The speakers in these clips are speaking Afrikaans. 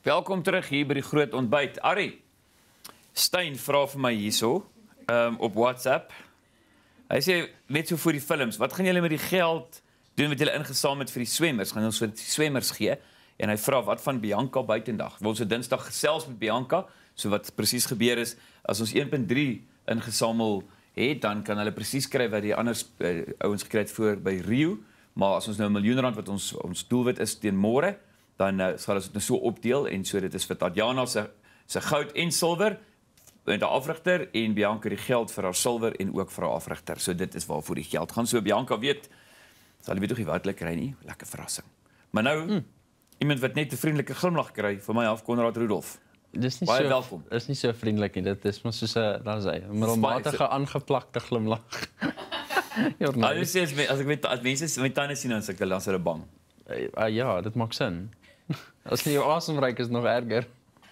Welkom terug hier by die groot ontbyt. Arrie, Stein vra vir my hierso op WhatsApp. Hy sê net so vir die films, wat gaan julle met die geld doen wat julle ingesamel het vir die swemmers? Gaan ons vir die swemmers gee? En hy vra wat van Bianca buitendag? Ons het Dinsdag gesels met Bianca, so wat presies gebeur is, as ons 1.3 ingesamel het, dan kan hulle presies kry wat die ander ouens gekry het voor by Rio, maar as ons nou R1 miljoen wat ons doelwit is teen môre, dan sal ons dit nou so opdeel, en so dit is vir Tatjana se goud en silwer, en die afrigter, en Bianca die geld vir haar silwer, en ook vir haar afrigter. So dit is waarvoor die geld gaan. So Bianca weet, sal jy weet ook nie wat hulle kry nie, lekker verrassing. Maar nou, iemand wat net 'n vriendelike glimlag kry, vir my af Konrad Rudolf. Dis nie Baie so welkom. Dis nie so vriendelik nie. Dit is maar soos 'n daar sê, 'n middelmatige aangeplakte glimlag. As ek weet as mense my tande sien dan sukkel dan is hulle bang. Ja, dit maak sin. As jy jou asemryk is nog erger.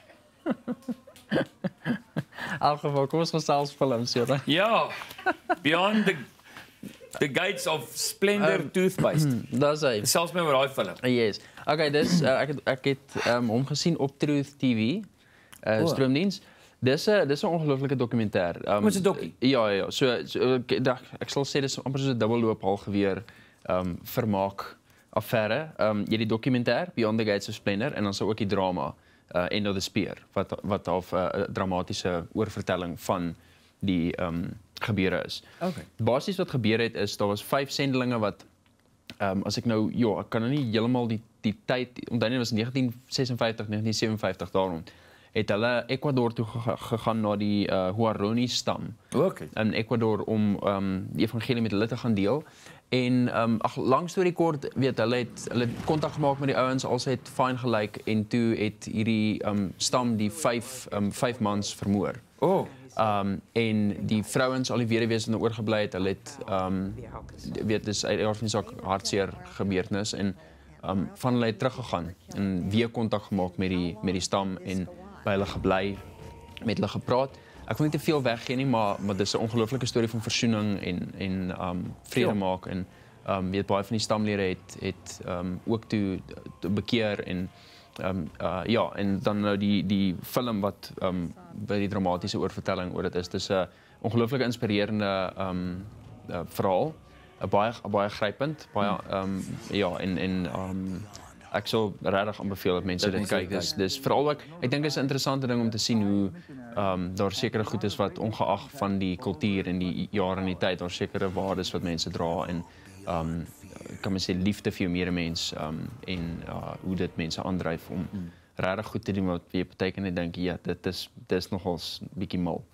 Elk geval, kom ons gesels films, ja. Ja, Beyond the Gates of Splendor Toothpaste. Daar sê. Selfs my oor daai film. Yes. Okay, dis ek het hom gesien op Truth TV, stroomdiens. Dis 'n ongelooflike dokumentêr. Wat is 'n dokkie? Ja. So ek sal sê dis amper so 'n dubbelloop halgeweer vermaak affære. Jy het die dokumentêr Beyond the Gates of Splendor en dan sou ook die drama End of the Spear wat 'n dramatiese oorvertelling van die gebeure is. Okay. Basies wat gebeur het is daar was 5 sendelinge wat as ek nou ek kan nou nie heeltemal die tyd onthou nie, was 1956, 1957 daarom. Het hulle Ecuador toe gegaan na die Huaroni stam. Okay. In Ecuador om die evangelie met hulle te gaan deel. En lang storie kort, weet hulle het kontak gemaak met die ouens, als het fyn gelyk en toe het hierdie stam die 5 mans vermoor. Oh. En die vrouens, al die weduwees wat nou oorgebly het, hulle het weet dis uit die aard van die saak hartseer gebeurtenis en van hulle het teruggegaan en weer kontak gemaak met die stam en by hulle gebly, met hulle gepraat. Ek wil nie te veel weggee nie, maar dis 'n ongelooflike storie van versoening en vrede maak en weet baie van die stamlede het ook toe bekeer en en dan nou die film wat by die dramatiese oorvertelling oor dit is. Dis 'n ongelooflike inspirerende verhaal, baie grypend, baie ek sal regtig aanbeveel dat mense dit kyk. Dis veral ook, ek dink dit is 'n interessante ding om te sien hoe daar sekere goed is wat ongeag van die kultuur en die jare en die tyd, daar sekere waardes wat mense dra en kan men sê liefde vir jou medemens en hoe dit mense aandryf om regtig goed te doen wat jy beteken net dink ja, dit is nogals bietjie mal.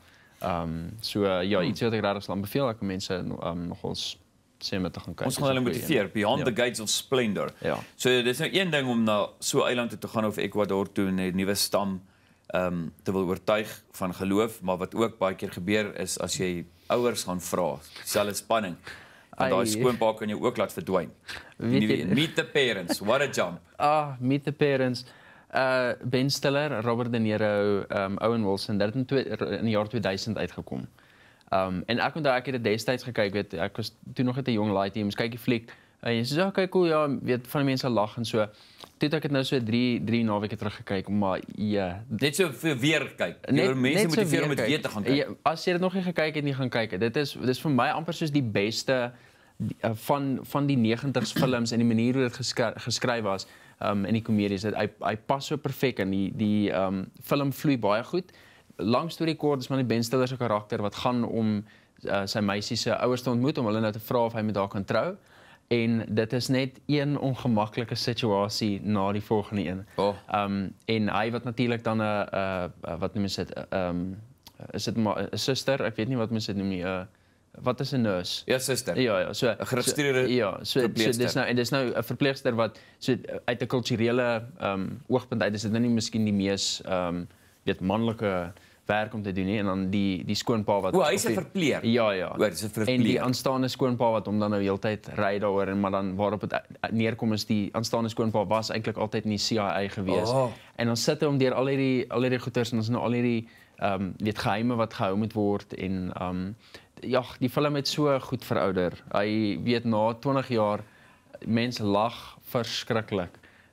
Iets wat ek regtig sal aanbeveel dat mense nogals sê met te gaan kyk. Ons gaan hulle motiveer, Beyond the Gates of Splendor. Ja. So dis nou een ding om na so 'n eiland toe te gaan of Ecuador toe en 'n nuwe stam te wil oortuig van geloof, maar wat ook baie keer gebeur is as jy ouers gaan vra, dieselfde spanning. En daai skoonpa kan jou ook laat verdwyn. Meet the parents, what a jump. Meet the parents. Ben Stiller, Robert De Niro, Owen Wilson, dit het in die jaar 2000 uitgekom. En ek onthou ek het dit destyds gekyk, weet ek was toe nog net 'n jong laaitie, mens kyk die fliek en jy sê okay cool, ja, weet van die mense lag en so. Toe het ek dit nou so 3 naweke terug gekyk, maar ja, net so vir weer kyk. Jy mense motiveer om dit weer te gaan kyk. As jy dit nog nie gekyk het nie, gaan kyk. Dit is vir my amper soos die beste van die 90s films en die manier hoe dit geskryf was in die komedies. Hy pas so perfek en die film vloei baie goed. Lang storie kort is maar die Ben Stiller se karakter wat gaan om sy meisie se ouers te ontmoet om hulle nou te vra of hy met haar kan trou. En dit is net een ongemaklike situasie na die volgende een. En hy wat natuurlik dan wat noem jy dit is dit maar 'n suster, ek weet nie wat mens dit noem nie, wat is 'n nurse? Ja, suster. Ja, so 'n geregistreerde verpleegster. Dis nou 'n verpleegster wat so uit 'n kulturele oogpunt uit is dit nou nie miskien die mees weet manlike werk om te doen nie en dan die skoonpa wat hy is 'n verpleeg. Ja. Dis 'n verpleeg. En die aanstaande skoonpa wat hom dan nou heeltyd ry daaroor en maar dan waarop dit neerkom is die aanstaande skoonpa was eintlik altyd in die CIA gewees. En dan sit hy om deur al hierdie goeters en ons nou al hierdie weet geheime wat gehou moet word en die film het so goed verouder. Hy weet na 20 jaar mense lag verskriklik.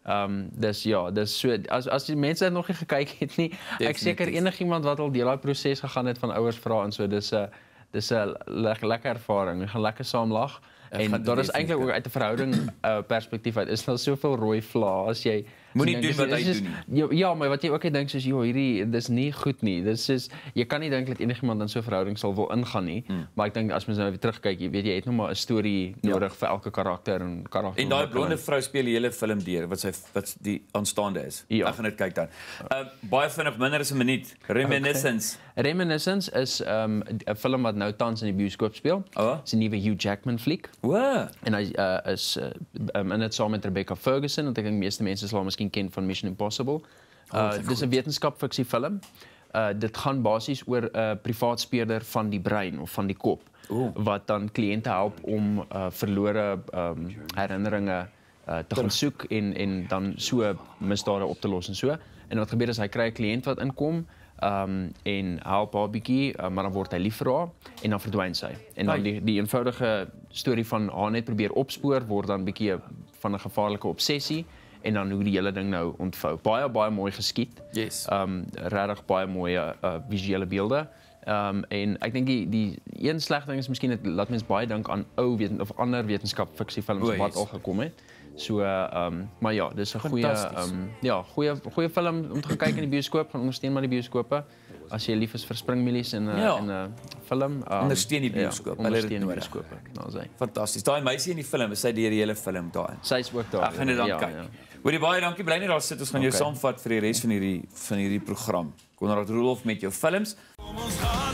Dus ja, dis so as die mense dit nog nie gekyk het nie, ek seker enigiemand wat al deur daai proses gegaan het van ouers vra en so, dis 'n lekker ervaring. Jy gaan lekker saam lag. En daar is eintlik ook uit 'n verhouding perspektief uit is daar soveel rooi vlae as jy moenie doen wat hy doen nie. Ja, maar wat jy ook dink soos hierdie dis nie goed nie. Dis is jy kan nie dink dat enigiemand in so 'n verhouding sal wil ingaan nie. Maar ek dink as mens nou weer terugkyk, jy weet jy het nog maar 'n storie nodig vir elke karakter en karakter. En daai blonde vrou speel die hele film deur wat die aanstaande is. Ek gaan dit kyk dan. Baie vinnig minder as 'n minuut. Reminiscence. Reminiscence is 'n film wat nou tans in die bioskoop speel. Dis 'n nuwe Hugh Jackman fliek. En hy is in dit saam met Rebecca Ferguson, want ek dink meeste mense sal miskien ken van Mission Impossible. Dis 'n wetenskapfiksie film. Dit gaan basies oor 'n privaat speurder van die brein of van die kop wat dan kliënte help om verlore herinneringe te gaan soek en dan so misdade op te los en so. En wat gebeur is hy kry 'n kliënt wat inkom en help haar bietjie, maar dan word hy lief vir haar en dan verdwyn sy. En dan die eenvoudige storie van haar net probeer opspoor word dan bietjie van 'n gevaarlike obsessie en dan hoe die hele ding nou ontvou. Baie mooi geskied. Yes. Regtig baie mooi visuele beelde. En ek dink die een slegte ding is miskien dit laat mens baie dink aan of ander wetenskapfiksiefilms wat al gekom het. So maar ja, dis 'n goeie film om te gaan kyk in die bioskoop, gaan ondersteun maar die bioskope. As jy lief is vir springmielies en 'n film, ondersteun die bioskoop. Hulle het dit nodig. Fantasties. Daai meisie in die film, is sy deur die hele film daarin. Sy's ook daar. Ek gaan dit dan kyk. Hoorie baie dankie, bly net daar sit, ons gaan jou saamvat vir die res van hierdie program. Konrad Roelhof met jou films.